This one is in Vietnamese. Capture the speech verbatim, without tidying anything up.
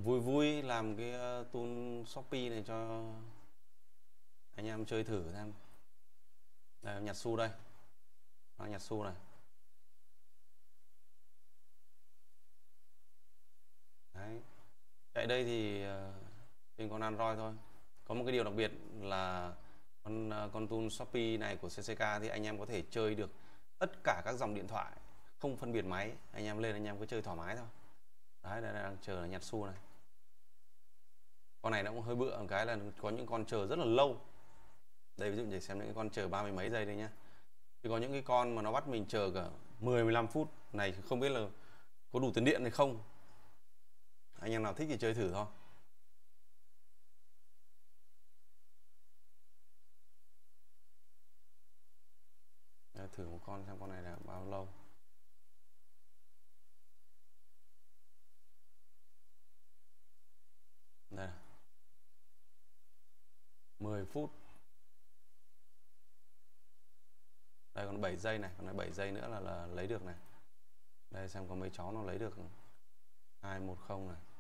vui vui làm cái uh, tool Shopee này cho anh em chơi thử xem. Đây, nhặt xu đây, đang nhặt xu này. Đấy. Chạy đây thì uh, trên con Android thôi. Có một cái điều đặc biệt là con uh, con tool Shopee này của xê xê ca thì anh em có thể chơi được tất cả các dòng điện thoại, không phân biệt máy. Anh em lên anh em cứ chơi thoải mái thôi. Đấy, đây đang chờ là nhặt xu này. Con này nó cũng hơi bựa một cái là có những con chờ rất là lâu. Đây ví dụ để xem những cái con chờ ba mươi mấy giây đây nhá. Thì có những cái con mà nó bắt mình chờ cả mười mười lăm phút này, không biết là có đủ tiền điện hay không. Anh em nào thích thì chơi thử thôi. Để thử một con xem con này là bao lâu. Đây, mười phút. Đây còn bảy giây này, còn lại bảy giây nữa là, là lấy được này. Đây xem có mấy chó nó lấy được hai một không này.